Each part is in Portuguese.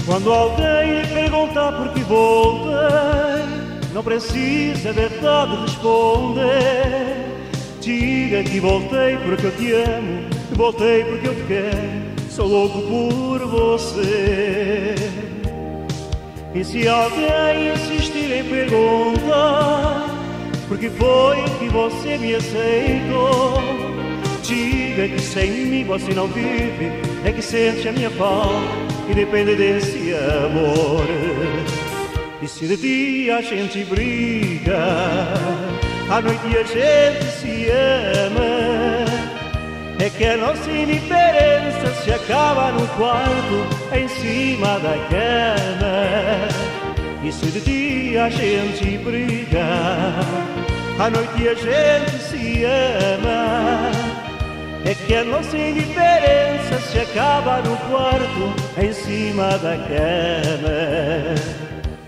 Quando alguém lhe perguntar por que voltei, não precisa é verdade responder. Diga que voltei porque eu te amo, voltei porque eu te quero, sou louco por você. E se alguém insistir em perguntar por que foi que você me aceitou, diga que sem mim você não vive, é que sente a minha falta e depende desse amor. E se de dia a gente briga, à noite a gente se ama, é que a nossa indiferença se acaba no quarto, em cima da cama. E se de dia a gente briga, à noite a gente se ama, é que a nossa indiferença se acaba no quarto, em cima da cama.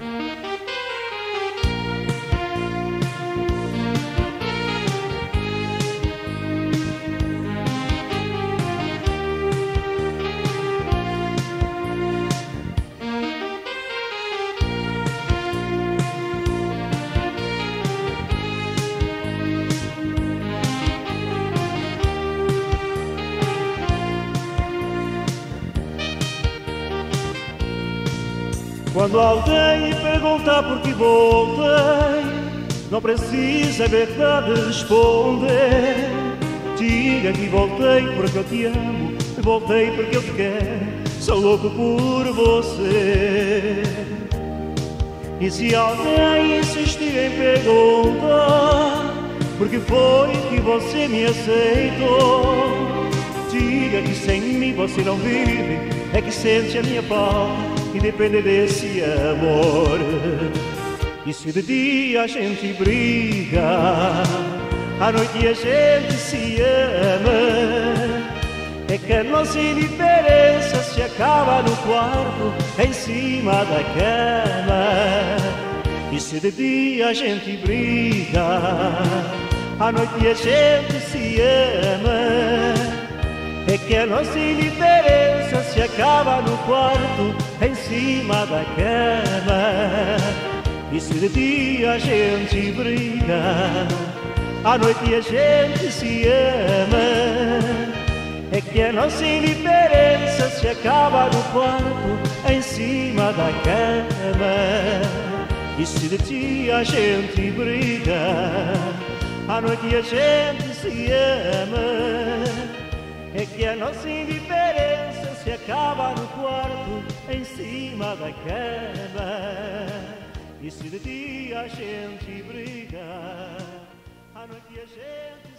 Quando alguém lhe perguntar por que voltei, não precisa é verdade responder. Diga que voltei porque eu te amo, voltei porque eu te quero, sou louco por você. E se alguém insistir em perguntar por que foi que você me aceitou, diga que sem mim você não vive, é que sente a minha falta e depende desse amor. E se de dia a gente briga, à noite a gente se ama, é que a nossa indiferença se acaba no quarto, em cima da cama. E se de dia a gente briga, à noite a gente se ama, é que a nossa indiferença se acaba no quarto, em cima da cama. E se de dia a gente briga, à noite a gente se ama, é que a nossa indiferença se acaba no quarto, em cima da cama. E se de dia a gente briga, à noite a gente se ama, é que a nossa indiferença se acaba no quarto, em cima da cama. E se de dia a gente briga, à noite a gente